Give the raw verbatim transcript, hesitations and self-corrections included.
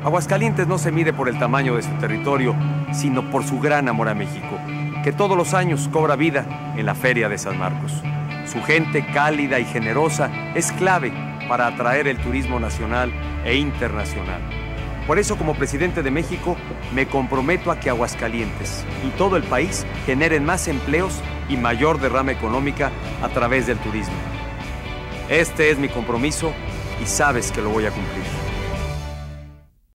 Aguascalientes no se mide por el tamaño de su territorio, sino por su gran amor a México, que todos los años cobra vida en la Feria de San Marcos. Su gente cálida y generosa es clave para atraer el turismo nacional e internacional. Por eso, como presidente de México, me comprometo a que Aguascalientes y todo el país generen más empleos y mayor derrama económica a través del turismo. Este es mi compromiso y sabes que lo voy a cumplir.